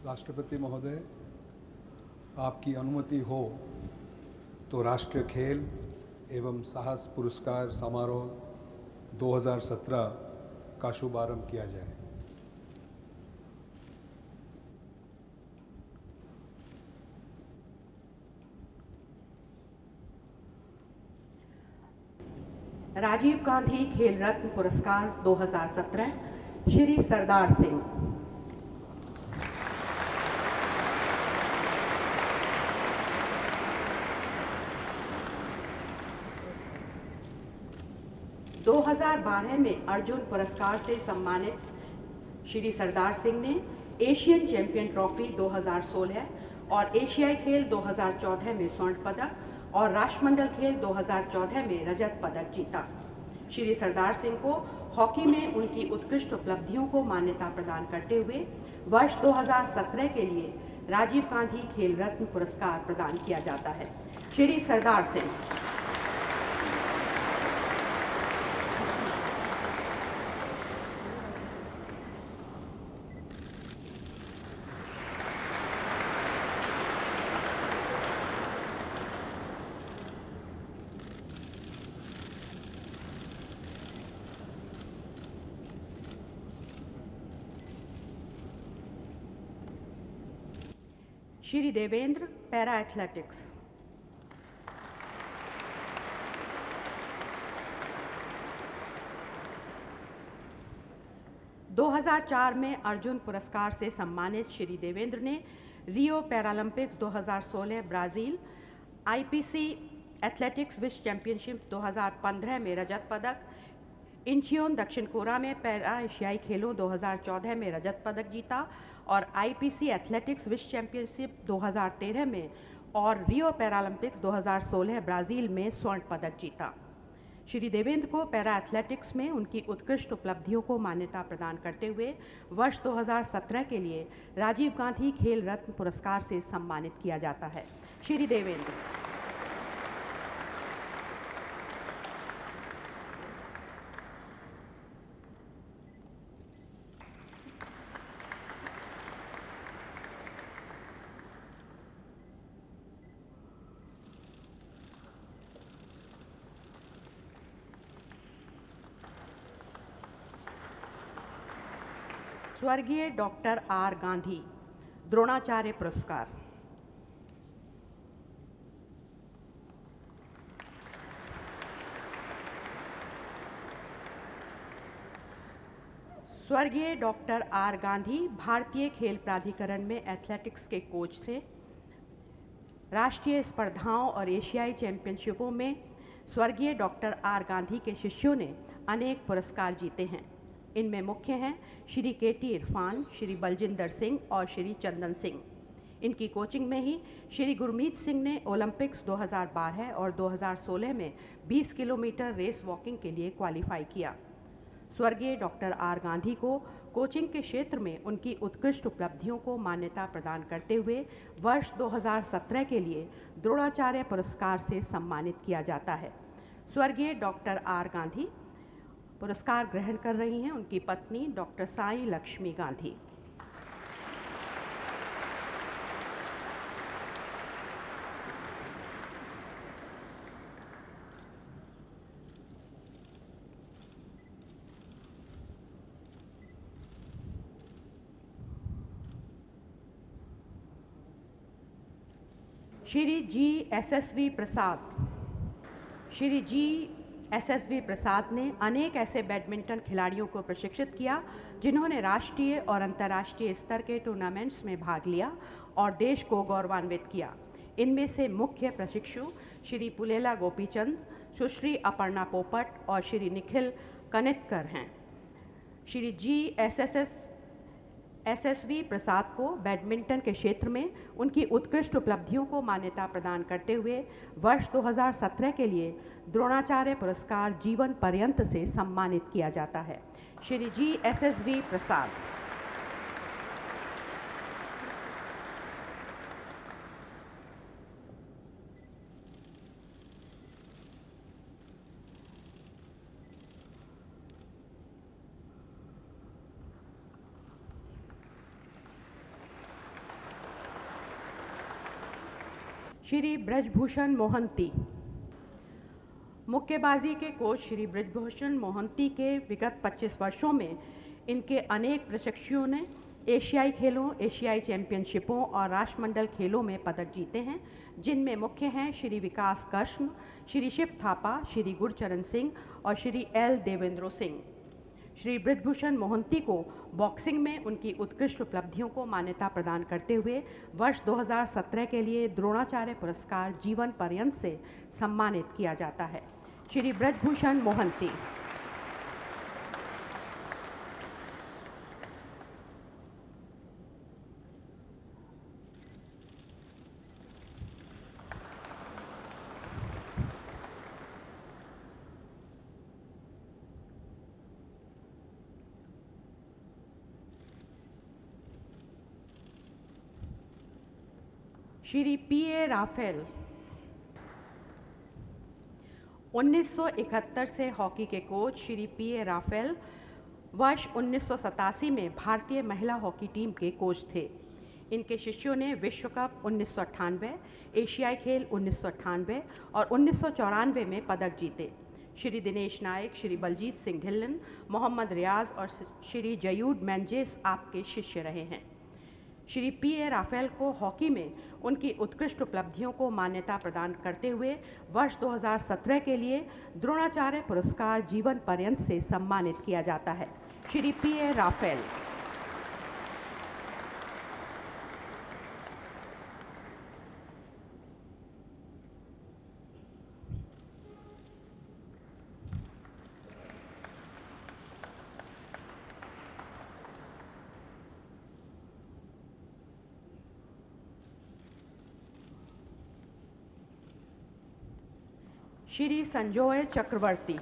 राष्ट्रपति महोदय, आपकी अनुमति हो तो राष्ट्रीय खेल एवं साहस पुरस्कार समारोह 2017 का शुभारंभ किया जाए। राजीव गांधी खेल रत्न पुरस्कार 2017 श्री सरदार सिंह। – 2012 में अर्जुन पुरस्कार से सम्मानित श्री सरदार सिंह ने एशियन चैंपियन ट्रॉफी 2016 और एशियाई खेल 2014 में स्वर्ण पदक और राष्ट्रमंडल खेल 2014 में रजत पदक जीता। श्री सरदार सिंह को हॉकी में उनकी उत्कृष्ट उपलब्धियों को मान्यता प्रदान करते हुए वर्ष 2017 के लिए राजीव गांधी खेल रत्न पुरस्कार प्रदान किया जाता है। श्री सरदार सिंह। Shri Devendra, para athletics. – 2004 में अर्जुन पुरस्कार से सम्मानित श्री देवेंद्र ने Rio Paralympics 2016 Brazil, IPC athletics विश्व चैंपियनशिप 2015 में रजत पदक, इंचियोन दक्षिण कोरिया में पैरा एशियाई खेलों 2014 में रजत पदक जीता और आईपीसी एथलेटिक्स विश्व चैंपियनशिप 2013 में और रियो पैरालंपिक्स 2016 ब्राज़ील में स्वर्ण पदक जीता। श्री देवेंद्र को पैरा एथलेटिक्स में उनकी उत्कृष्ट उपलब्धियों को मान्यता प्रदान करते हुए वर्ष 2017 के लिए राजीव गांधी खेल रत्न पुरस्कार से सम्मानित किया जाता है। श्री देवेंद्र। स्वर्गीय डॉक्टर आर गांधी द्रोणाचार्य पुरस्कार। स्वर्गीय डॉक्टर आर गांधी भारतीय खेल प्राधिकरण में एथलेटिक्स के कोच थे। राष्ट्रीय स्पर्धाओं और एशियाई चैंपियनशिपों में स्वर्गीय डॉक्टर आर गांधी के शिष्यों ने अनेक पुरस्कार जीते हैं। इनमें मुख्य हैं श्री केटी इरफान, श्री बलजिंदर सिंह और श्री चंदन सिंह। इनकी कोचिंग में ही श्री गुरमीत सिंह ने ओलंपिक्स 2012 और 2016 में 20 किलोमीटर रेस वॉकिंग के लिए क्वालिफाई किया। स्वर्गीय डॉक्टर आर गांधी को कोचिंग के क्षेत्र में उनकी उत्कृष्ट उपलब्धियों को मान्यता प्रदान करते हुए वर्ष 2017 के लिए द्रोणाचार्य पुरस्कार से सम्मानित किया जाता है। स्वर्गीय डॉक्टर आर गांधी पुरस्कार ग्रहण कर रही हैं उनकी पत्नी doctor Sai Lakshmi Gandhi. Shri G SSV Prasad. Shri G SSV Prasad ने अनेक ऐसे बैडमिंटन खिलाड़ियों को प्रशिक्षित किया जिन्होंने राष्ट्रीय और अंतर्राष्ट्रीय स्तर के टूर्नामेंट्स में भाग लिया और देश को गौरवान्वित किया। इनमें से मुख्य प्रशिक्षु श्री पुलेला गोपीचंद, सुश्री अपर्णा पोपट और श्री निखिल कनितकर हैं। श्री जी एसएसवी प्रसाद को बैडमिंटन के क्षेत्र में उनकी उत्कृष्ट उपलब्धियों को मान्यता प्रदान करते हुए वर्ष 2017 के लिए द्रोणाचार्य पुरस्कार जीवन पर्यंत से सम्मानित किया जाता है। Shri G SSV Prasad. श्री ब्रजभूषण मोहंती। मुक्केबाजी के कोच श्री ब्रजभूषण मोहंती के विगत 25 वर्षों में इनके अनेक प्रशिक्षुओं ने एशियाई खेलों, एशियाई चैंपियनशिपों और राष्ट्रमंडल खेलों में पदक जीते हैं, जिनमें मुख्य हैं श्री विकास कृष्ण, श्री शिव थापा, श्री गुरचरण सिंह और श्री एल देवेंद्र सिंह। श्री ब्रजभूषण मोहंती को बॉक्सिंग में उनकी उत्कृष्ट उपलब्धियों को मान्यता प्रदान करते हुए वर्ष 2017 के लिए द्रोणाचार्य पुरस्कार जीवन पर्यंत से सम्मानित किया जाता है। श्री ब्रजभूषण मोहंती। श्री पी.ए. राफेल। 1971 से हॉकी के कोच श्री पी.ए. राफेल वर्ष 1987 में भारतीय महिला हॉकी टीम के कोच थे। इनके शिष्यों ने विश्व कप 1998, एशियाई खेल 1998 और 1994 में पदक जीते। श्री दिनेश नायक, श्री बलजीत सिंह ढिल्लन, मोहम्मद रियाज और श्री जयूड मेंजेस आपके शिष्य रहे हैं। श्री पी.ए. राफेल को हॉकी में उनकी उत्कृष्ट उपलब्धियों को मान्यता प्रदान करते हुए वर्ष 2017 के लिए द्रोणाचार्य पुरस्कार जीवन पर्यंत से सम्मानित किया जाता है। श्री पी.ए. राफेल। श्री संजय चक्रवर्ती।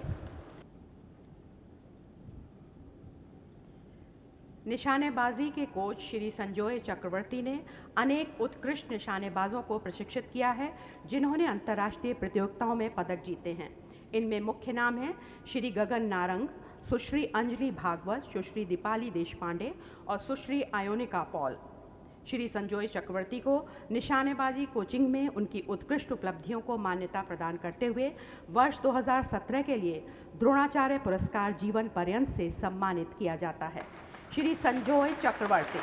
निशानेबाजी के कोच श्री संजय चक्रवर्ती ने अनेक उत्कृष्ट निशानेबाजों को प्रशिक्षित किया है, जिन्होंने अंतर्राष्ट्रीय प्रतियोगिताओं में पदक जीते हैं। इनमें मुख्य नाम हैं श्री गगन नारंग, सुश्री अंजलि भागवत, सुश्री दीपाली देशपांडे और सुश्री आयोनिका पॉल। श्री संजय चक्रवर्ती को निशानेबाजी कोचिंग में उनकी उत्कृष्ट उपलब्धियों को मान्यता प्रदान करते हुए वर्ष 2017 के लिए द्रोणाचार्य पुरस्कार जीवन पर्यंत से सम्मानित किया जाता है। श्री संजय चक्रवर्ती।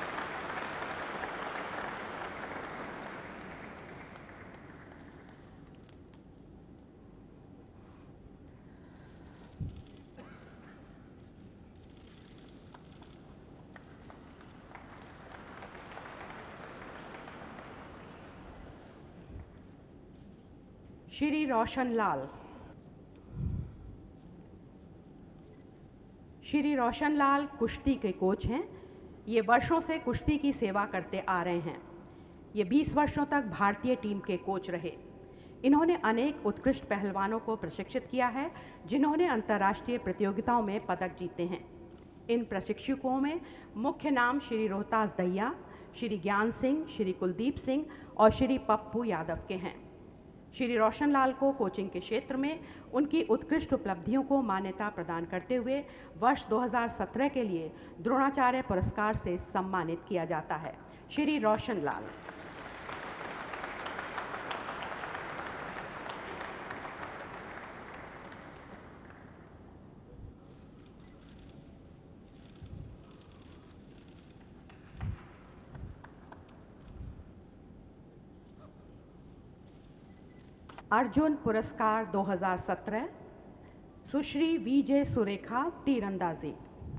श्री रोशन लाल। श्री रोशन लाल कुश्ती के कोच हैं। ये वर्षों से कुश्ती की सेवा करते आ रहे हैं। ये 20 वर्षों तक भारतीय टीम के कोच रहे। इन्होंने अनेक उत्कृष्ट पहलवानों को प्रशिक्षित किया है, जिन्होंने अंतर्राष्ट्रीय प्रतियोगिताओं में पदक जीते हैं। इन प्रशिक्षकों में मुख्य नाम श्री रोहतास दहिया, श्री ज्ञान सिंह, श्री कुलदीप सिंह और श्री पप्पू यादव के हैं। श्री रोशन लाल को कोचिंग के क्षेत्र में उनकी उत्कृष्ट उपलब्धियों को मान्यता प्रदान करते हुए वर्ष 2017 के लिए द्रोणाचार्य पुरस्कार से सम्मानित किया जाता है। श्री रोशन लाल। अर्जुन पुरस्कार 2017 सुश्री विजय सुरेखा, तीरंदाजी।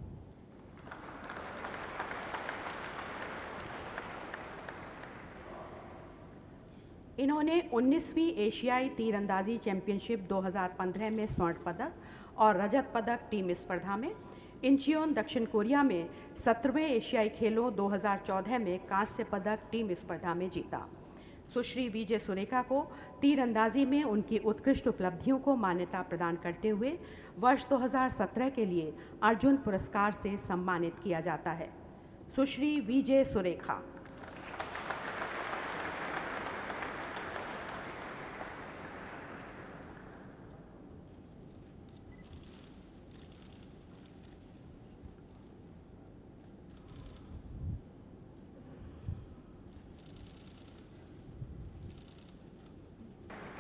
इन्होंने 19वीं एशियाई तीरंदाजी चैंपियनशिप 2015 में स्वर्ण पदक और रजत पदक टीम स्पर्धा में, इंचियोन दक्षिण कोरिया में 17वें एशियाई खेलों 2014 में कांस्य पदक टीम स्पर्धा में जीता। सुश्री विजय सुरेखा को तीरंदाजी में उनकी उत्कृष्ट उपलब्धियों को मान्यता प्रदान करते हुए वर्ष 2017 के लिए अर्जुन पुरस्कार से सम्मानित किया जाता है। सुश्री विजय सुरेखा।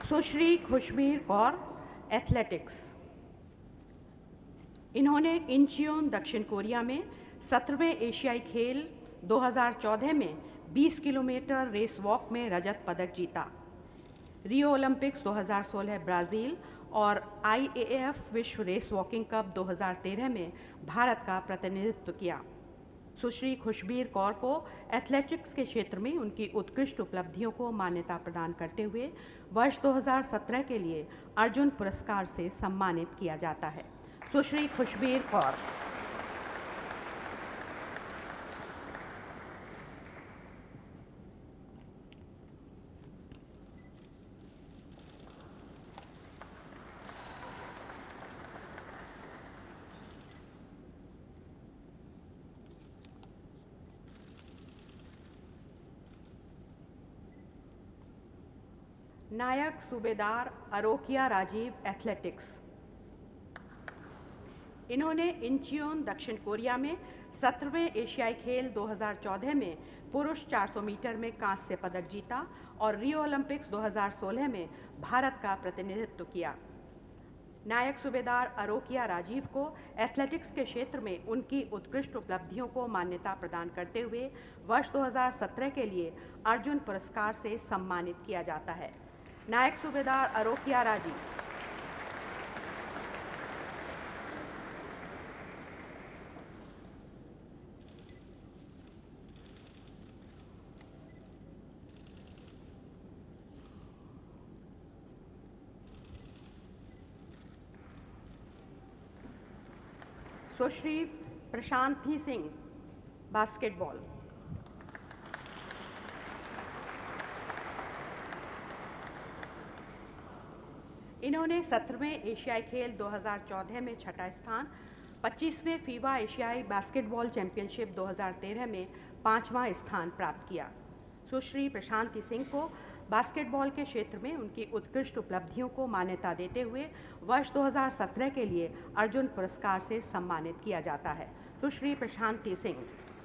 सुश्री खुशबीर कौर, एथलेटिक्स। इन्होंने इंचियोन, दक्षिण कोरिया में 17वें एशियाई खेल 2014 में 20 किलोमीटर रेस वॉक में रजत पदक जीता। रियो ओलंपिक्स 2016 ब्राज़ील और IAAF विश्व रेस वॉकिंग कप 2013 में भारत का प्रतिनिधित्व किया। सुश्री खुशबीर कौर को एथलेटिक्स के क्षेत्र में उनकी उत्कृष्ट उपलब्धियों को मान्यता प्रदान करते हुए वर्ष 2017 के लिए अर्जुन पुरस्कार से सम्मानित किया जाता है। सुश्री खुशबीर कौर। नायक सूबेदार अरोकिया राजीव, एथलेटिक्स। इन्होंने इंचियोन, दक्षिण कोरिया में 17वें एशियाई खेल 2014 में पुरुष 400 मीटर में कांस्य पदक जीता और रियो ओलंपिक्स 2016 में भारत का प्रतिनिधित्व किया। नायक सूबेदार अरोकिया राजीव को एथलेटिक्स के क्षेत्र में उनकी उत्कृष्ट उपलब्धियों को मान्यता प्रदान करते हुए वर्ष 2017 के लिए अर्जुन पुरस्कार से सम्मानित किया जाता है। नायक सूबेदार अरोकिया राजीव। सुश्री प्रशांति सिंह, बास्केटबॉल। इन्होंने 17वें एशियाई खेल 2014 में छठा स्थान, 25वें फीवा एशियाई बास्केटबॉल चैंपियनशिप 2013 में 5वां स्थान प्राप्त किया। सुश्री प्रशांति सिंह को बास्केटबॉल के क्षेत्र में उनकी उत्कृष्ट उपलब्धियों को मान्यता देते हुए वर्ष 2017 के लिए अर्जुन पुरस्कार से सम्मानित किया जाता है। सुश्री प्रशांति सिंह।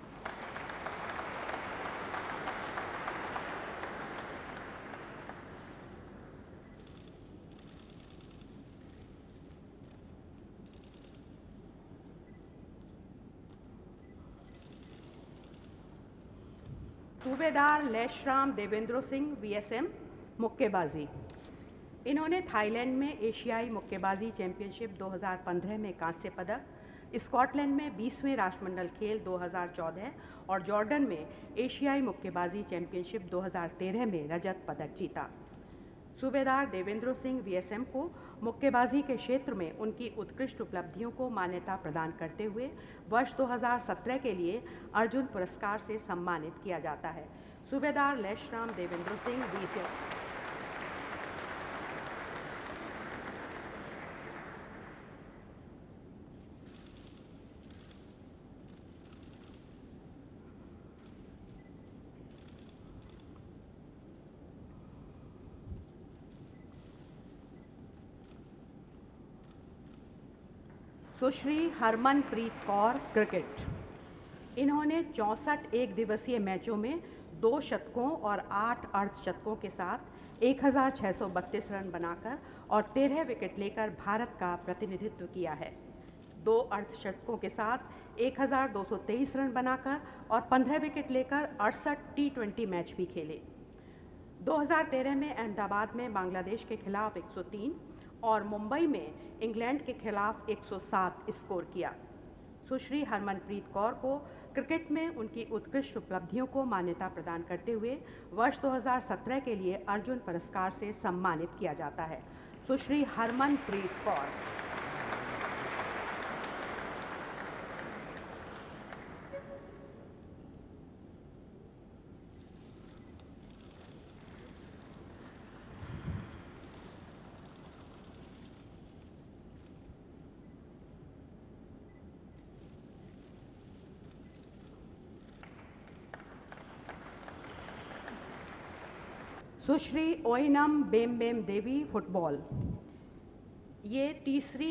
सूबेदार लेशराम देवेंद्र सिंह, VSM, मुक्केबाजी। इन्होंने थाईलैंड में एशियाई मुक्केबाजी चैंपियनशिप 2015 में कांस्य पदक, स्कॉटलैंड में 20वें राष्ट्रमंडल खेल 2014 और जॉर्डन में एशियाई मुक्केबाजी चैंपियनशिप 2013 में रजत पदक जीता। सूबेदार देवेंद्र सिंह, VSM को मुक्केबाजी के क्षेत्र में उनकी उत्कृष्ट उपलब्धियों को मान्यता प्रदान करते हुए वर्ष 2017 के लिए अर्जुन पुरस्कार से सम्मानित किया जाता है। सूबेदार लेशराम देवेंद्र सिंह, VSM। सुश्री हरमनप्रीत कौर, क्रिकेट। इन्होंने 64 एक दिवसीय मैचों में 2 शतकों और 8 अर्धशतकों के साथ 1632 रन बनाकर और 13 विकेट लेकर भारत का प्रतिनिधित्व किया है। 2 अर्धशतकों के साथ 1223 रन बनाकर और 15 विकेट लेकर 68 T20 मैच भी खेले। 2013 में अहमदाबाद में बांग्लादेश के खिलाफ 103 और मुंबई में इंग्लैंड के खिलाफ 107 स्कोर किया। सुश्री हरमनप्रीत कौर को क्रिकेट में उनकी उत्कृष्ट उपलब्धियों को मान्यता प्रदान करते हुए वर्ष 2017 के लिए अर्जुन पुरस्कार से सम्मानित किया जाता है। सुश्री हरमनप्रीत कौर। सुश्री ओइनम बेमबेम देवी, फुटबॉल। ये तीसरी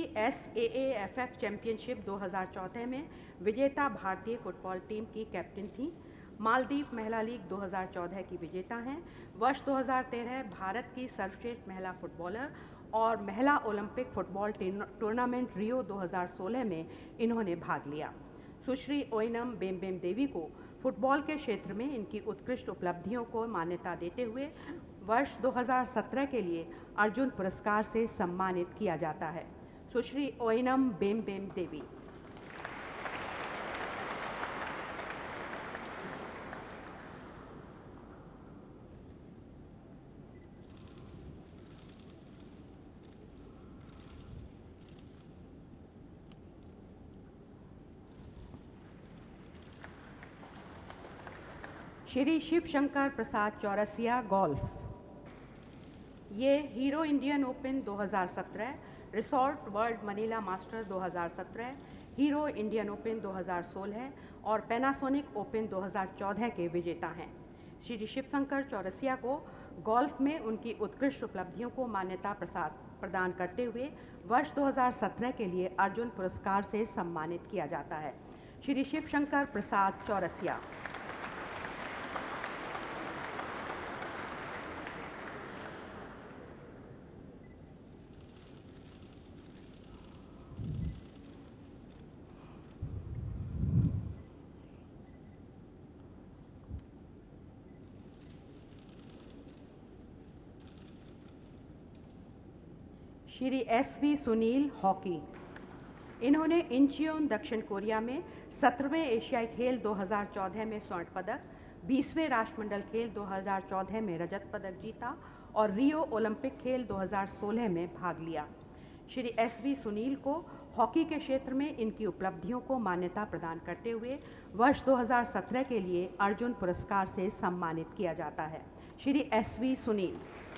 SAAFF चैंपियनशिप 2014 में विजेता भारतीय फुटबॉल टीम की कैप्टन थी। मालदीव महिला लीग 2014 की विजेता हैं। वर्ष 2013 भारत की सर्वश्रेष्ठ महिला फुटबॉलर और महिला ओलंपिक फुटबॉल टूर्नामेंट रियो 2016 में इन्होंने भाग लिया। सुश्री ओइनम बेम्बेम देवी को फुटबॉल के क्षेत्र में इनकी उत्कृष्ट उपलब्धियों को मान्यता देते हुए वर्ष 2017 के लिए अर्जुन पुरस्कार से सम्मानित किया जाता है। सुश्री ओइनम बेम्बेम देवी। श्री शिव शंकर प्रसाद चौरसिया गोल्फ। ये Hero Indian Open 2017, Resort World Manila Master 2017, Hero Indian Open 2016 और पैनासोनिक ओपन 2014 के विजेता हैं। श्री शिव शंकर चौरसिया को गोल्फ में उनकी उत्कृष्ट उपलब्धियों को मान्यता प्रदान करते हुए वर्ष 2017 के लिए अर्जुन पुरस्कार से सम्मानित किया जाता है। श्री शिव शंकर प्रसाद चौरसिया। Shri SV Sunil hockey. इन्होंने इंचियोन दक्षिण कोरिया में 17वें एशियाई खेल 2014 में स्वर्ण पदक, 20वें राष्ट्रमंडल खेल 2014 में रजत पदक जीता और रियो ओलंपिक खेल 2016 में भाग लिया। श्री SV सुनील को हॉकी के क्षेत्र में इनकी उपलब्धियों को मान्यता प्रदान करते हुए वर्ष 2017 के लिए अर्जुन पुरस्कार से सम्मानित किया जाता है। श्री SV सुनील।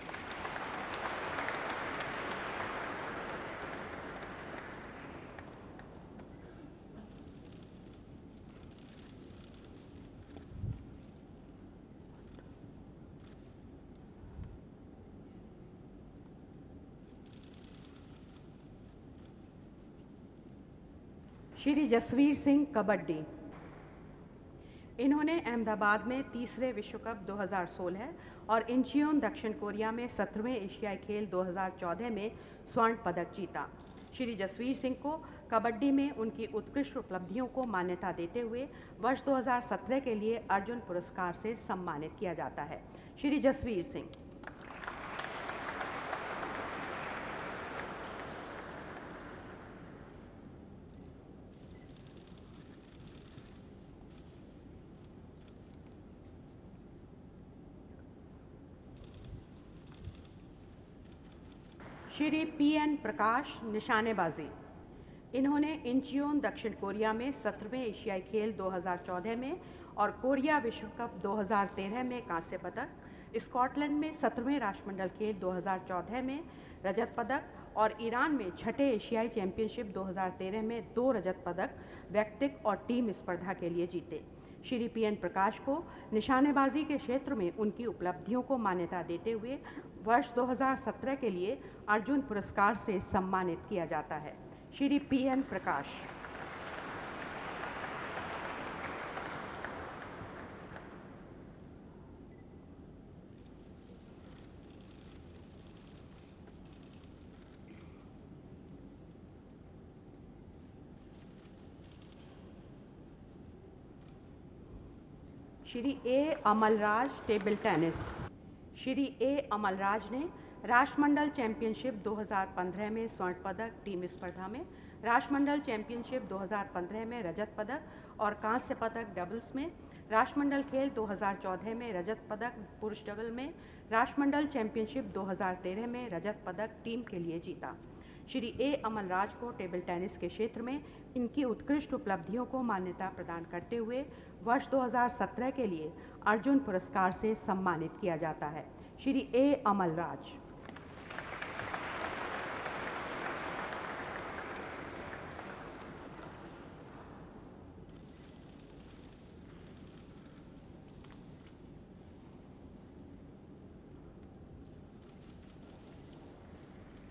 श्री जसवीर सिंह कबड्डी। इन्होंने अहमदाबाद में 3रे विश्व कप 2016 और इंचियोन दक्षिण कोरिया में 17वें एशियाई खेल 2014 में स्वर्ण पदक जीता। श्री जसवीर सिंह को कबड्डी में उनकी उत्कृष्ट उपलब्धियों को मान्यता देते हुए वर्ष 2017 के लिए अर्जुन पुरस्कार से सम्मानित किया जाता है। श्री जसवीर सिंह। श्री PN प्रकाश निशानेबाजी। इन्होंने इंचियोन दक्षिण कोरिया में 17वें एशियाई खेल 2014 में और कोरिया विश्व कप 2013 में कांस्य पदक, स्कॉटलैंड में 17वें राष्ट्रमंडल खेल 2014 में रजत पदक और ईरान में 6ठे एशियाई चैंपियनशिप 2013 में 2 रजत पदक व्यक्तिगत और टीम स्पर्धा के लिए जीते। श्री PN प्रकाश को निशानेबाजी के क्षेत्र में उनकी उपलब्धियों को मान्यता देते हुए वर्ष 2017 के लिए अर्जुन पुरस्कार से सम्मानित किया जाता है। Shri PN Prakash. Shri A Amalraj table tennis. Shri A Amalraj ने राष्ट्रमंडल चैंपियनशिप 2015 में स्वर्ण पदक टीम स्पर्धा में, राष्ट्रमंडल चैंपियनशिप 2015 में रजत पदक और कांस्य पदक डबल्स में, राष्ट्रमंडल खेल 2014 में रजत पदक पुरुष डबल में, राष्ट्रमंडल चैंपियनशिप 2013 में रजत पदक टीम के लिए जीता। श्री A अमलराज को टेबल टेनिस के क्षेत्र में इनकी उत्कृष्ट उपलब्धियों को मान्यता प्रदान करते हुए वर्ष 2017 के लिए अर्जुन पुरस्कार से सम्मानित किया जाता है। श्री A अमलराज।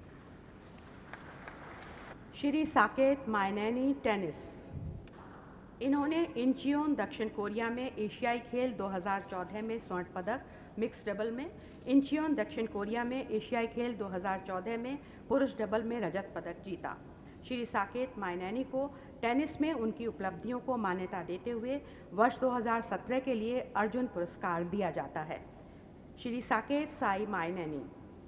श्री साकेत मायनैनी टेनिस। इन्होंने इंचियोन दक्षिण कोरिया में एशियाई खेल 2014 में स्वर्ण पदक मिक्स डबल में, इंचियोन दक्षिण कोरिया में एशियाई खेल 2014 में पुरुष डबल में रजत पदक जीता। श्री साकेत माइनेनी को टेनिस में उनकी उपलब्धियों को मान्यता देते हुए वर्ष 2017 के लिए अर्जुन पुरस्कार दिया जाता है। श्री साकेत साई माइनेनी।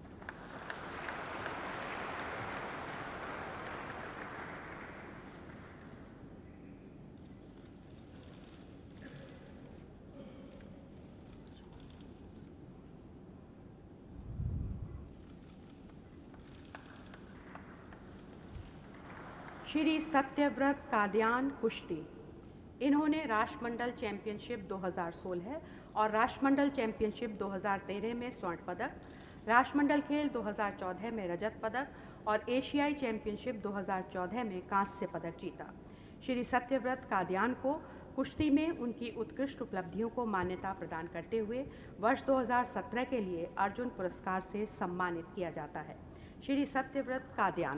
श्री सत्यव्रत काद्यान कुश्ती। इन्होंने राष्ट्रमंडल चैंपियनशिप 2016 और राष्ट्रमंडल चैंपियनशिप 2013 में स्वर्ण पदक, राष्ट्रमंडल खेल 2014 में रजत पदक और एशियाई चैंपियनशिप 2014 में कांस्य पदक जीता। श्री सत्यव्रत काद्यान को कुश्ती में उनकी उत्कृष्ट उपलब्धियों को मान्यता प्रदान करते हुए वर्ष 2017 के लिए अर्जुन पुरस्कार से सम्मानित किया जाता है। Shri Satyavrat Kadian.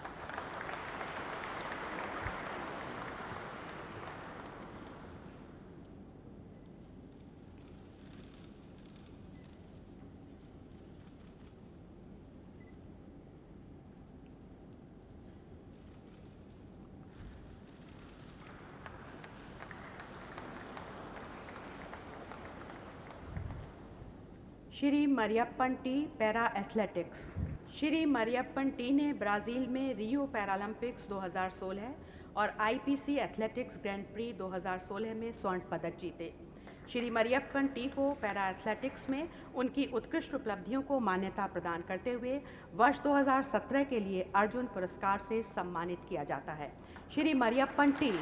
Shri Mariyappan T para athletics. Shri Mariyappan T ने ब्राज़ील में रियो पैरालंपिक्स 2016 और आईपीसी एथलेटिक्स ग्रैंड प्री 2016 में स्वर्ण पदक जीते। श्री मरियप्पन टी को पैरा एथलेटिक्स में उनकी उत्कृष्ट उपलब्धियों को मान्यता प्रदान करते हुए वर्ष 2017 के लिए अर्जुन पुरस्कार से सम्मानित किया जाता है। Shri Mariyappan T.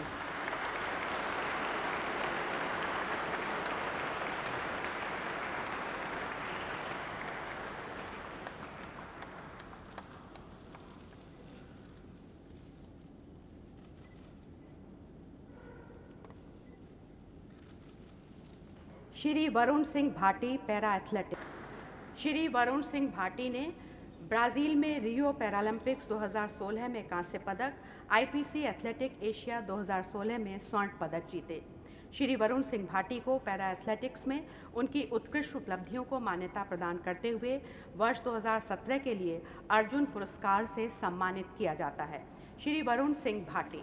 Shri Varun Singh Bhati para athletics. Shri Varun Singh Bhati ने ब्राज़ील में रियो पैरालंपिक्स 2016 में कांस्य पदक, आईपीसी एथलेटिक एशिया 2016 में स्वर्ण पदक जीते। श्री वरुण सिंह भाटी को पैरा एथलेटिक्स में उनकी उत्कृष्ट उपलब्धियों को मान्यता प्रदान करते हुए वर्ष 2017 के लिए अर्जुन पुरस्कार से सम्मानित किया जाता है। श्री वरुण सिंह भाटी।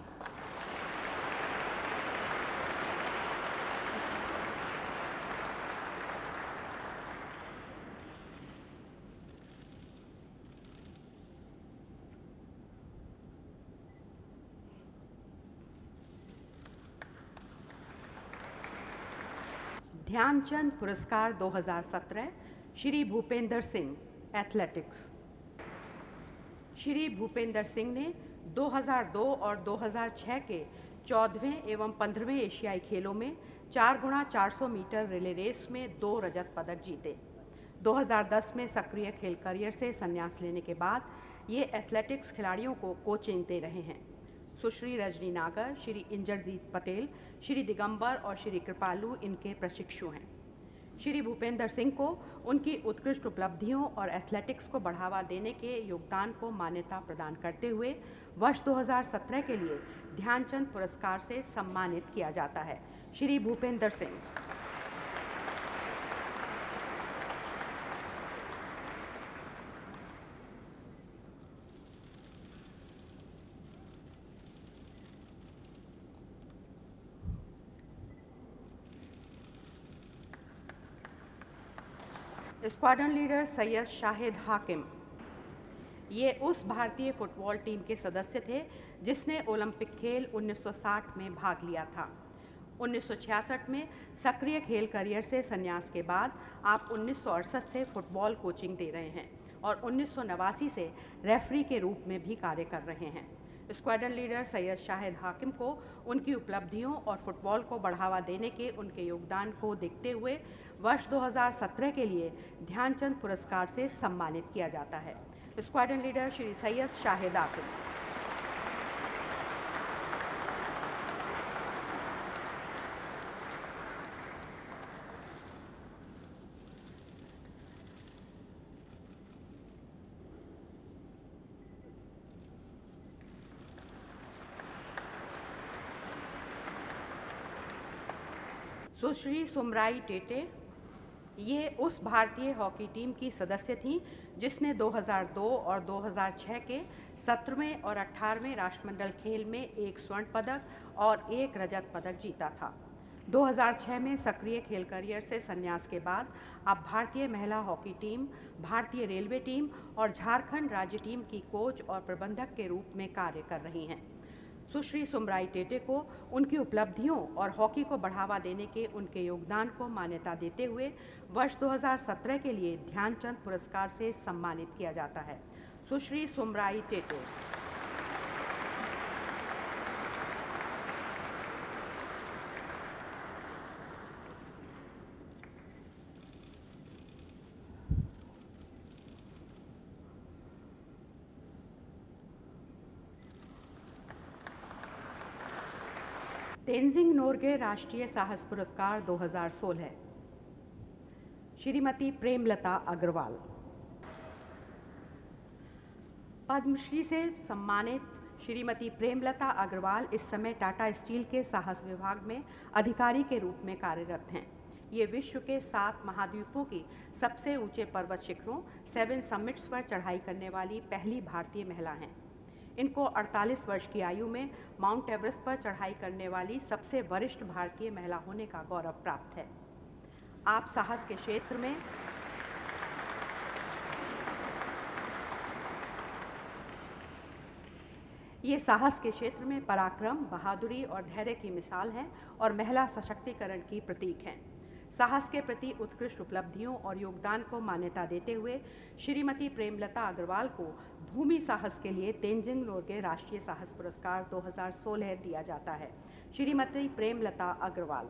ध्यानचंद पुरस्कार 2017 श्री भूपेंद्र सिंह एथलेटिक्स। श्री भूपेंद्र सिंह ने 2002 और 2006 के 14वें एवं 15वें एशियाई खेलों में 4x400 मीटर रिले रेस में 2 रजत पदक जीते। 2010 में सक्रिय खेल करियर से संन्यास लेने के बाद ये एथलेटिक्स खिलाड़ियों को कोचिंग दे रहे हैं। सुश्री रजनी नागर, श्री इंद्रजीत पटेल, श्री दिगंबर और श्री कृपालू इनके प्रशिक्षु हैं। श्री भूपेंद्र सिंह को उनकी उत्कृष्ट उपलब्धियों और एथलेटिक्स को बढ़ावा देने के योगदान को मान्यता प्रदान करते हुए वर्ष 2017 के लिए ध्यानचंद पुरस्कार से सम्मानित किया जाता है। श्री भूपेंद्र सिंह। Squadron leader Syed Shahid Hakim. ये उस भारतीय फुटबॉल टीम के सदस्य थे जिसने ओलंपिक खेल 1960 में भाग लिया था। 1966 में सक्रिय खेल करियर से संन्यास के बाद आप 1968 से फुटबॉल कोचिंग दे रहे हैं और 1989 से रेफरी के रूप में भी कार्य कर रहे हैं। स्क्वाड्रन लीडर सैयद शाहिद हाकिम को उनकी उपलब्धियों और फुटबॉल को बढ़ावा देने के उनके योगदान को देखते हुए वर्ष 2017 के लिए ध्यानचंद पुरस्कार से सम्मानित किया जाता है। Squadron leader Shri Syed Shahid Hakim. सुश्री सुमराई टेटे ये उस भारतीय हॉकी टीम की सदस्य थीं जिसने 2002 और 2006 के 17वें और 18वें राष्ट्रमंडल खेल में एक स्वर्ण पदक और एक रजत पदक जीता था। 2006 में सक्रिय खेल करियर से संन्यास के बाद अब भारतीय महिला हॉकी टीम, भारतीय रेलवे टीम और झारखंड राज्य टीम की कोच और प्रबंधक के रूप में कार्य कर रही हैं। सुश्री सुमराई टेटे को उनकी उपलब्धियों और हॉकी को बढ़ावा देने के उनके योगदान को मान्यता देते हुए वर्ष 2017 के लिए ध्यानचंद पुरस्कार से सम्मानित किया जाता है। सुश्री सुमराई टेटे। तेंजिंग नोरगे राष्ट्रीय साहस पुरस्कार 2016। श्रीमती प्रेमलता अग्रवाल। पद्मश्री से सम्मानित श्रीमती प्रेमलता अग्रवाल इस समय टाटा स्टील के साहस विभाग में अधिकारी के रूप में कार्यरत हैं। ये विश्व के 7 महाद्वीपों की सबसे ऊंचे पर्वत शिखरों 7 समिट्स पर चढ़ाई करने वाली पहली भारतीय महिला हैं। इनको 48 वर्ष की आयु में माउंट एवरेस्ट पर चढ़ाई करने वाली सबसे वरिष्ठ भारतीय महिला होने का गौरव प्राप्त है। आप साहस के क्षेत्र में ये साहस के क्षेत्र में पराक्रम, बहादुरी और धैर्य की मिसाल हैं और महिला सशक्तिकरण की प्रतीक हैं। साहस के प्रति उत्कृष्ट उपलब्धियों और योगदान को मान्यता देते हुए श्रीमती प्रेमलता अग्रवाल को भूमि साहस के लिए तेंजिंग नोरगे राष्ट्रीय साहस पुरस्कार 2016 दिया जाता है। श्रीमती प्रेमलता अग्रवाल।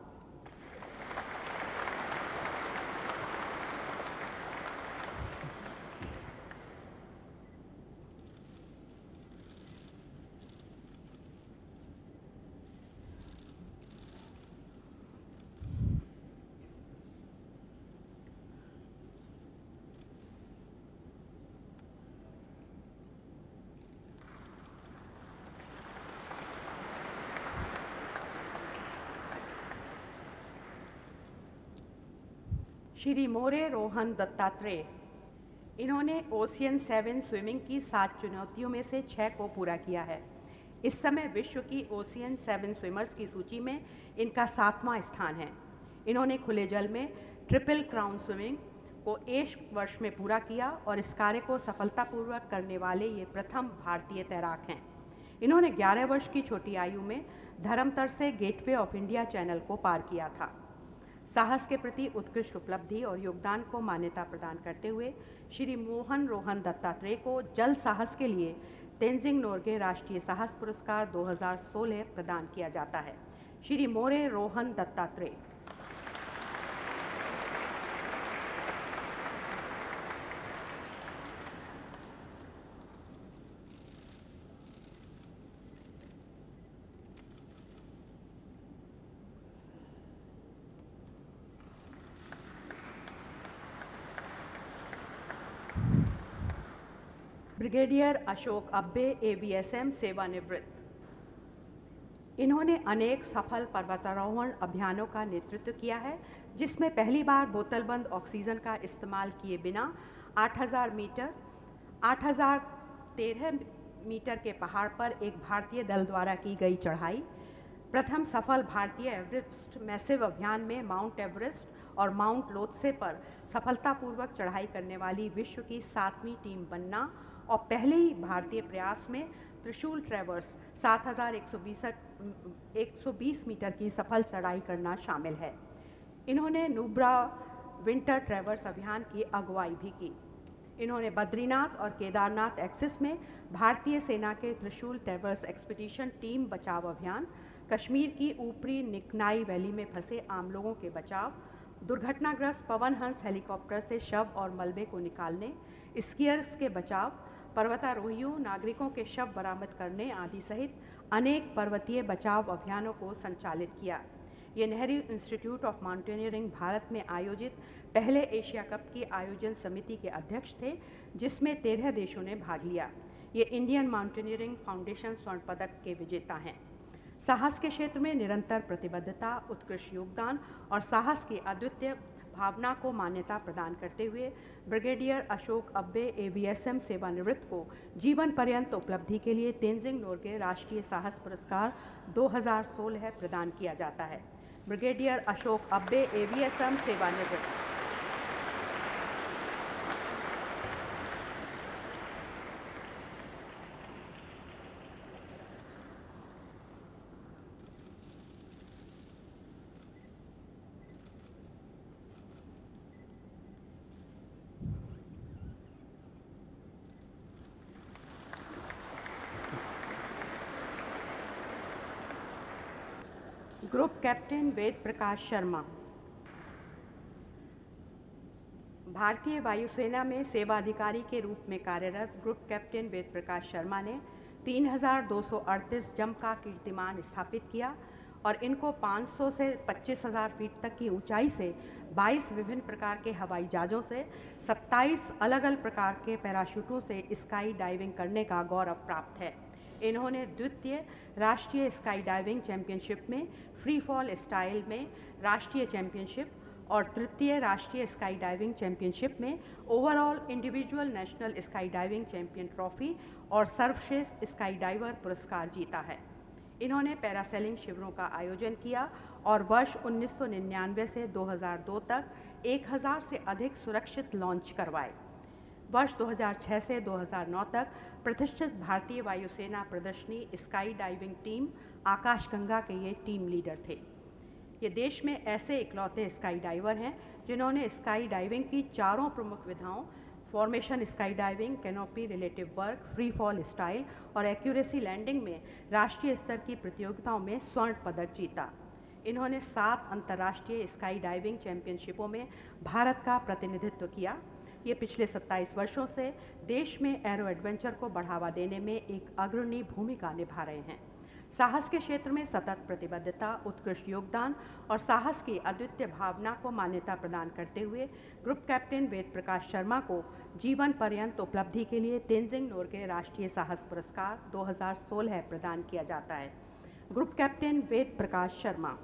श्री मोरे रोहन दत्तात्रेय। इन्होंने ओशियन 7 स्विमिंग की 7 चुनौतियों में से 6 को पूरा किया है। इस समय विश्व की ओशियन 7 स्विमर्स की सूची में इनका 7वां स्थान है। इन्होंने खुले जल में ट्रिपल क्राउन स्विमिंग को 1 वर्ष में पूरा किया और इस कार्य को सफलतापूर्वक करने वाले ये प्रथम भारतीय तैराक हैं। इन्होंने 11 वर्ष की छोटी आयु में धर्मतर से गेटवे ऑफ इंडिया चैनल को पार किया था। साहस के प्रति उत्कृष्ट उपलब्धि और योगदान को मान्यता प्रदान करते हुए श्री मोहन रोहन दत्तात्रेय को जल साहस के लिए तेंजिंग नोरगे राष्ट्रीय साहस पुरस्कार 2016 प्रदान किया जाता है। श्री मोरे रोहन दत्तात्रेय। ब्रिगेडियर अशोक अब्बे AVSM सेवानिवृत्त। इन्होंने अनेक सफल पर्वतारोहण अभियानों का नेतृत्व किया है, जिसमें पहली बार बोतलबंद ऑक्सीजन का इस्तेमाल किए बिना 8013 मीटर के पहाड़ पर एक भारतीय दल द्वारा की गई चढ़ाई, प्रथम सफल भारतीय एवरेस्ट मैसिव अभियान में माउंट एवरेस्ट और माउंट लोत्से पर सफलतापूर्वक चढ़ाई करने वाली विश्व की 7वीं टीम बनना और पहले ही भारतीय प्रयास में त्रिशूल ट्रैवर्स 7120 मीटर की सफल चढ़ाई करना शामिल है। इन्होंने नुब्रा विंटर ट्रैवर्स अभियान की अगुवाई भी की। इन्होंने बद्रीनाथ और केदारनाथ एक्सिस में भारतीय सेना के त्रिशूल ट्रैवर्स एक्सपीडिशन टीम बचाव अभियान, कश्मीर की ऊपरी निकनाई वैली में फंसे आम लोगों के बचाव, दुर्घटनाग्रस्त पवन हंस हेलीकॉप्टर से शव और मलबे को निकालने, स्कीयर्स के बचाव, पर्वतारोहियों, नागरिकों के शव बरामद करने आदि सहित अनेक पर्वतीय बचाव अभियानों को संचालित किया। ये Nehru Institute of Mountaineering Bharat में आयोजित पहले एशिया कप की आयोजन समिति के अध्यक्ष थे, जिसमें 13 देशों ने भाग लिया। ये इंडियन माउंटेनियरिंग फाउंडेशन स्वर्ण पदक के विजेता हैं। साहस के क्षेत्र में निरंतर प्रतिबद्धता, उत्कृष्ट योगदान और साहस की अद्वितीय भावना को मान्यता प्रदान करते हुए ब्रिगेडियर अशोक अब्बे AVSM सेवानिवृत्त को जीवन पर्यंत उपलब्धि के लिए तेंजिंग नोर्गे राष्ट्रीय साहस पुरस्कार 2016 प्रदान किया जाता है। ब्रिगेडियर अशोक अब्बे AVSM सेवानिवृत्त। Group captain Ved Prakash Sharma. भारतीय वायुसेना में सेवा अधिकारी के रूप में कार्यरत ग्रुप कैप्टन वेद प्रकाश शर्मा ने 3238 जंप का कीर्तिमान स्थापित किया और इनको 500 से 25,000 फीट तक की ऊंचाई से 22 विभिन्न प्रकार के हवाई जहाज़ों से 27 अलग अलग प्रकार के पैराशूटों से स्काई डाइविंग करने का गौरव प्राप्त है। इन्होंने द्वितीय राष्ट्रीय स्काई डाइविंग चैंपियनशिप में फ्री फॉल स्टाइल में राष्ट्रीय चैंपियनशिप और तृतीय राष्ट्रीय स्काई डाइविंग चैंपियनशिप में overall individual national sky diving champion trophy और सर्वश्रेष्ठ स्काई डाइवर पुरस्कार जीता है। इन्होंने पैरासेलिंग शिविरों का आयोजन किया और वर्ष 1999 से 2002 तक 1000 से अधिक सुरक्षित लॉन्च करवाए। वर्ष 2006 से 2009 तक प्रतिष्ठित भारतीय वायुसेना प्रदर्शनी स्काई डाइविंग टीम आकाशगंगा के ये टीम लीडर थे। ये देश में ऐसे इकलौते स्काई डाइवर हैं जिन्होंने स्काई डाइविंग की चारों प्रमुख विधाओं formation sky diving, canopy relative work, free fall style और एक्यूरेसी लैंडिंग में राष्ट्रीय स्तर की प्रतियोगिताओं में स्वर्ण पदक जीता। इन्होंने 7 अंतर्राष्ट्रीय स्काई डाइविंग चैंपियनशिपों में भारत का प्रतिनिधित्व किया। ये पिछले 27 वर्षों से देश में एरो एडवेंचर को बढ़ावा देने में एक अग्रणी भूमिका निभा रहे हैं। साहस के क्षेत्र में सतत प्रतिबद्धता, उत्कृष्ट योगदान और साहस की अद्वितीय भावना को मान्यता प्रदान करते हुए ग्रुप कैप्टन वेद प्रकाश शर्मा को जीवन पर्यंत उपलब्धि के लिए तेंजिंग नोर्गे राष्ट्रीय साहस पुरस्कार 2016 प्रदान किया जाता है। Group captain Ved Prakash Sharma.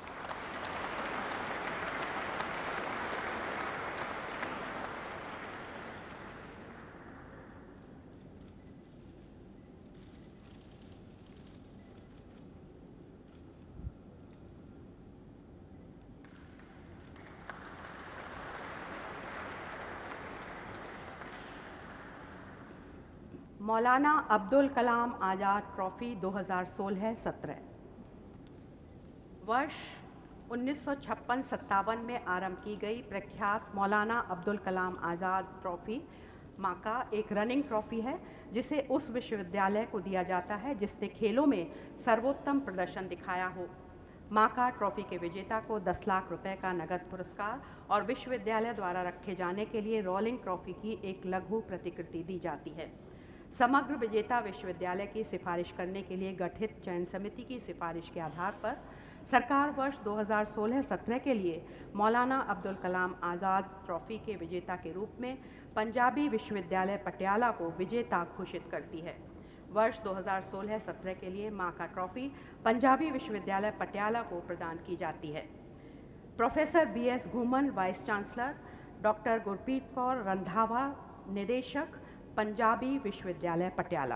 Maulana Abdul Kalam Azad trophy 2016-17। वर्ष 1956-57 में आरंभ की गई प्रख्यात मौलाना अब्दुल कलाम आज़ाद ट्रॉफ़ी माँ का एक रनिंग ट्रॉफ़ी है जिसे उस विश्वविद्यालय को दिया जाता है जिसने खेलों में सर्वोत्तम प्रदर्शन दिखाया हो। माँ का ट्रॉफ़ी के विजेता को 10 लाख रुपए का नगद पुरस्कार और विश्वविद्यालय द्वारा रखे जाने के लिए रोलिंग ट्रॉफ़ी की एक लघु प्रतिकृति दी जाती है। समग्र विजेता विश्वविद्यालय की सिफारिश करने के लिए गठित चयन समिति की सिफारिश के आधार पर सरकार वर्ष 2016-17 के लिए मौलाना अब्दुल कलाम आज़ाद ट्रॉफ़ी के विजेता के रूप में पंजाबी विश्वविद्यालय पटियाला को विजेता घोषित करती है। वर्ष 2016-17 के लिए माँ का ट्रॉफ़ी पंजाबी विश्वविद्यालय पटियाला को प्रदान की जाती है। Professor BS Ghuman vice chancellor, doctor Gurpreet Kaur Randhawa निदेशक, पंजाबी विश्वविद्यालय पटियाला।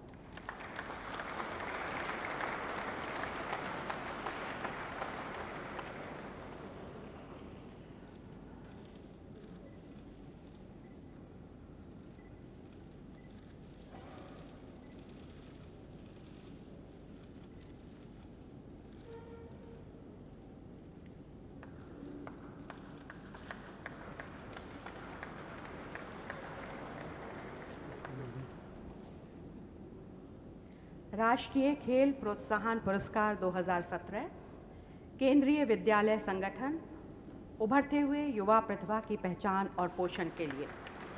राष्ट्रीय खेल प्रोत्साहन पुरस्कार 2017। केंद्रीय विद्यालय संगठन उभरते हुए युवा प्रतिभा की पहचान और पोषण के लिए।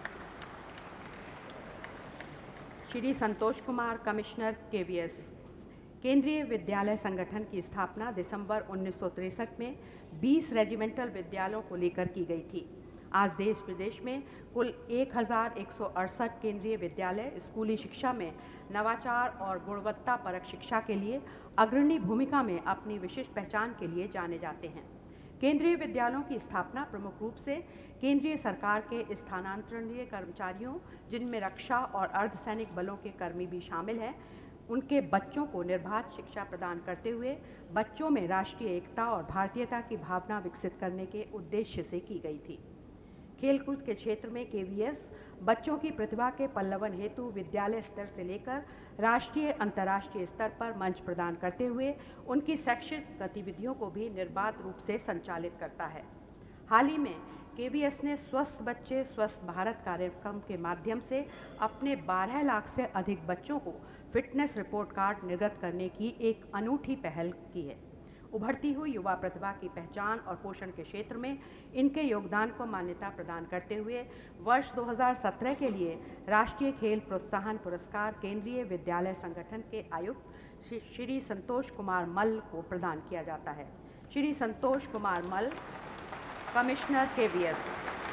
Shri Santosh Kumar commissioner KVS। केंद्रीय विद्यालय संगठन की स्थापना दिसंबर 1963 में 20 रेजिमेंटल विद्यालयों को लेकर की गई थी। आज देश विदेश में कुल 1168 केंद्रीय विद्यालय स्कूली शिक्षा में नवाचार और गुणवत्ता परक शिक्षा के लिए अग्रणी भूमिका में अपनी विशिष्ट पहचान के लिए जाने जाते हैं। केंद्रीय विद्यालयों की स्थापना प्रमुख रूप से केंद्रीय सरकार के स्थानांतरणीय कर्मचारियों, जिनमें रक्षा और अर्धसैनिक बलों के कर्मी भी शामिल हैं, उनके बच्चों को निर्बाध शिक्षा प्रदान करते हुए बच्चों में राष्ट्रीय एकता और भारतीयता की भावना विकसित करने के उद्देश्य से की गई थी। खेलकूद के क्षेत्र में केवीएस बच्चों की प्रतिभा के पल्लवन हेतु विद्यालय स्तर से लेकर राष्ट्रीय अंतर्राष्ट्रीय स्तर पर मंच प्रदान करते हुए उनकी शैक्षिक गतिविधियों को भी निर्बाध रूप से संचालित करता है। हाल ही में केवीएस ने स्वस्थ बच्चे स्वस्थ भारत कार्यक्रम के माध्यम से अपने 12 लाख से अधिक बच्चों को फिटनेस रिपोर्ट कार्ड निर्गत करने की एक अनूठी पहल की है। उभरती हुई युवा प्रतिभा की पहचान और पोषण के क्षेत्र में इनके योगदान को मान्यता प्रदान करते हुए वर्ष 2017 के लिए राष्ट्रीय खेल प्रोत्साहन पुरस्कार केंद्रीय विद्यालय संगठन के आयुक्त श्री संतोष कुमार मल्ल को प्रदान किया जाता है। Shri Santosh Kumar Mall, commissioner KVS.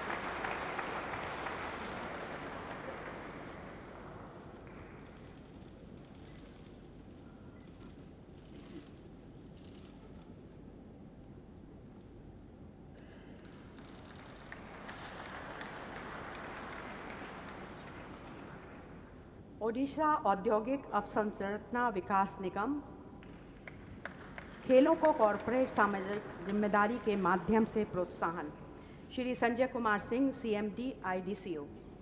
ओडिशा औद्योगिक अवसंरचना विकास निगम खेलों को कॉरपोरेट सामाजिक जिम्मेदारी के माध्यम से प्रोत्साहन। Shri Sanjay Kumar Singh, CMD, IDCO.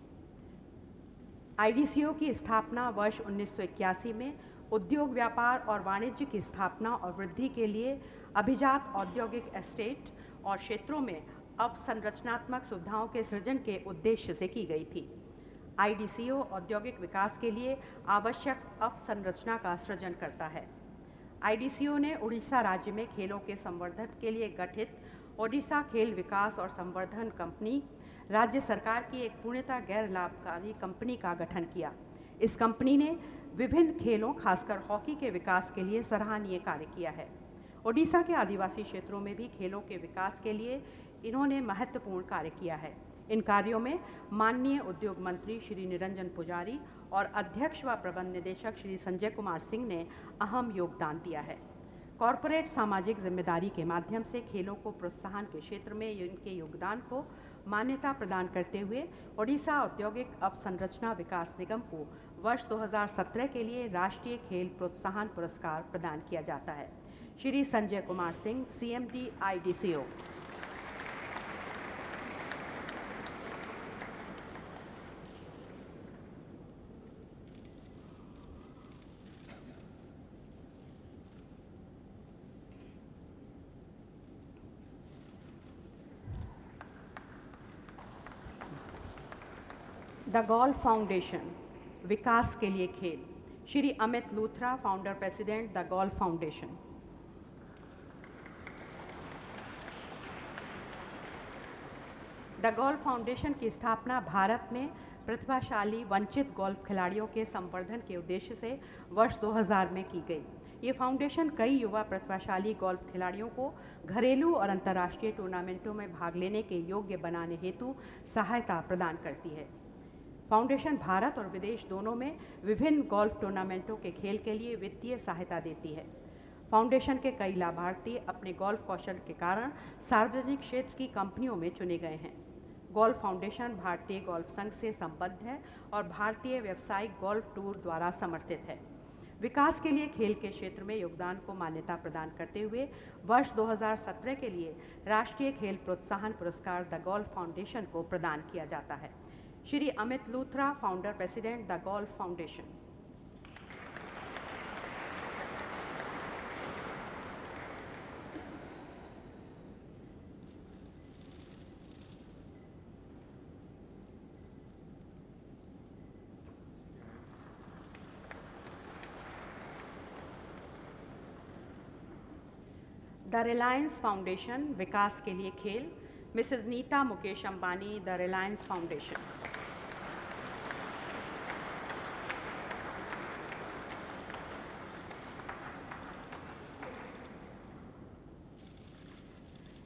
IDCO की स्थापना वर्ष 1981 में उद्योग, व्यापार और वाणिज्य की स्थापना और वृद्धि के लिए अभिजात औद्योगिक एस्टेट और क्षेत्रों में अवसंरचनात्मक सुविधाओं के सृजन के उद्देश्य से की गई थी। आईडीसीओ औद्योगिक विकास के लिए आवश्यक अवसंरचना का सृजन करता है। आईडीसीओ ने उड़ीसा राज्य में खेलों के संवर्धन के लिए गठित ओडिशा खेल विकास और संवर्धन कंपनी, राज्य सरकार की एक पूर्णतः गैर लाभकारी कंपनी का गठन किया। इस कंपनी ने विभिन्न खेलों, खासकर हॉकी के विकास के लिए सराहनीय कार्य किया है। ओडिशा के आदिवासी क्षेत्रों में भी खेलों के विकास के लिए इन्होंने महत्वपूर्ण कार्य किया है। इन कार्यों में माननीय उद्योग मंत्री श्री निरंजन पुजारी और अध्यक्ष व प्रबंध निदेशक श्री संजय कुमार सिंह ने अहम योगदान दिया है। कॉरपोरेट सामाजिक जिम्मेदारी के माध्यम से खेलों को प्रोत्साहन के क्षेत्र में इनके योगदान को मान्यता प्रदान करते हुए ओडिशा औद्योगिक अवसंरचना विकास निगम को वर्ष 2017 के लिए राष्ट्रीय खेल प्रोत्साहन पुरस्कार प्रदान किया जाता है। Shri Sanjay Kumar Singh, CMD, IDCO. The Golf Foundation, विकास के लिए खेल। Shri Amit Luthra, founder president, the Golf Foundation. The Golf Foundation की स्थापना भारत में प्रतिभाशाली वंचित गोल्फ खिलाड़ियों के संवर्धन के उद्देश्य से वर्ष 2000 में की गई। ये फाउंडेशन कई युवा प्रतिभाशाली गोल्फ खिलाड़ियों को घरेलू और अंतर्राष्ट्रीय टूर्नामेंटों में भाग लेने के योग्य बनाने हेतु सहायता प्रदान करती है। फाउंडेशन भारत और विदेश दोनों में विभिन्न गोल्फ टूर्नामेंटों के खेल के लिए वित्तीय सहायता देती है। फाउंडेशन के कई लाभार्थी अपने गोल्फ कौशल के कारण सार्वजनिक क्षेत्र की कंपनियों में चुने गए हैं। गोल्फ फाउंडेशन भारतीय गोल्फ संघ से संबद्ध है और भारतीय व्यावसायिक गोल्फ टूर द्वारा समर्थित है। विकास के लिए खेल के क्षेत्र में योगदान को मान्यता प्रदान करते हुए वर्ष 2017 के लिए राष्ट्रीय खेल प्रोत्साहन पुरस्कार द गोल्फ फाउंडेशन को प्रदान किया जाता है। Shri Amit Luthra, founder president, the Golf Foundation. The Reliance Foundation, विकास के लिए खेल। Mrs Nita Mukesh Ambani, the Reliance Foundation.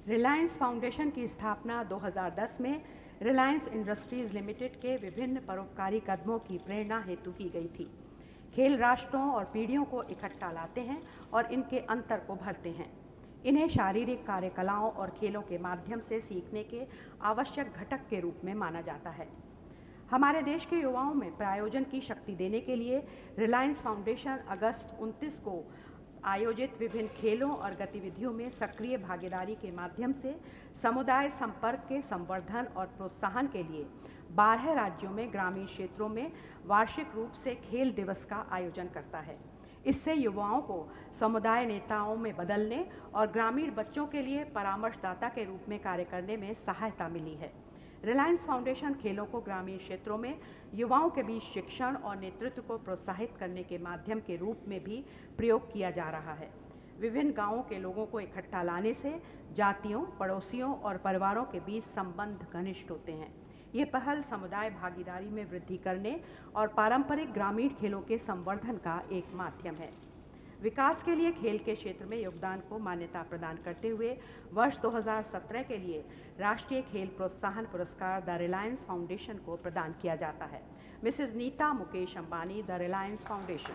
Reliance Foundation की स्थापना 2010 में रिलायंस इंडस्ट्रीज़ लिमिटेड के विभिन्न परोपकारी कदमों की प्रेरणा हेतु की गई थी। खेल राष्ट्रों और पीढ़ियों को इकट्ठा लाते हैं और इनके अंतर को भरते हैं। इन्हें शारीरिक कार्यकलाओं और खेलों के माध्यम से सीखने के आवश्यक घटक के रूप में माना जाता है। हमारे देश के युवाओं में प्रायोजन की शक्ति देने के लिए रिलायंस फाउंडेशन अगस्त 29 को आयोजित विभिन्न खेलों और गतिविधियों में सक्रिय भागीदारी के माध्यम से समुदाय संपर्क के संवर्धन और प्रोत्साहन के लिए 12 राज्यों में ग्रामीण क्षेत्रों में वार्षिक रूप से खेल दिवस का आयोजन करता है। इससे युवाओं को समुदाय नेताओं में बदलने और ग्रामीण बच्चों के लिए परामर्शदाता के रूप में कार्य करने में सहायता मिली है। रिलायंस फाउंडेशन खेलों को ग्रामीण क्षेत्रों में युवाओं के बीच शिक्षण और नेतृत्व को प्रोत्साहित करने के माध्यम के रूप में भी प्रयोग किया जा रहा है। विभिन्न गांवों के लोगों को इकट्ठा लाने से जातियों, पड़ोसियों और परिवारों के बीच संबंध घनिष्ठ होते हैं। ये पहल समुदाय भागीदारी में वृद्धि करने और पारंपरिक ग्रामीण खेलों के संवर्धन का एक माध्यम है। विकास के लिए खेल के क्षेत्र में योगदान को मान्यता प्रदान करते हुए वर्ष 2017 के लिए राष्ट्रीय खेल प्रोत्साहन पुरस्कार द रिलायंस फाउंडेशन को प्रदान किया जाता है। Mrs Nita Mukesh Ambani, the Reliance Foundation.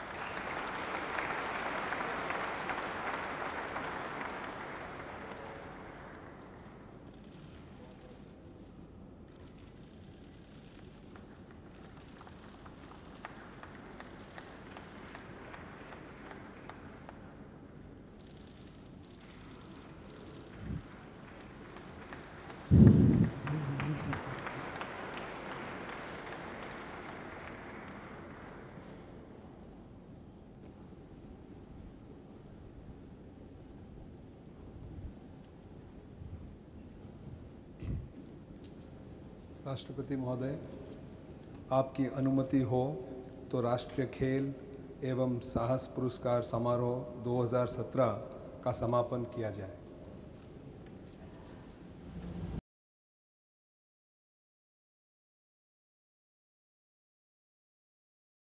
राष्ट्रपति महोदय, आपकी अनुमति हो तो राष्ट्रीय खेल एवं साहस पुरस्कार समारोह 2017 का समापन किया जाए।